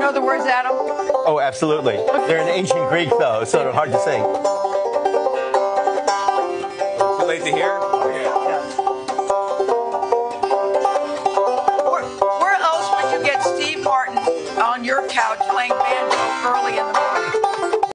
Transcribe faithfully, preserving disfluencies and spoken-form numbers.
know the words, Adam? Oh, absolutely. They're in ancient Greek, though, so they're hard to sing. Too late to hear? Oh, yeah. Where, where else would you get Steve Martin on your couch playing banjo early in the morning?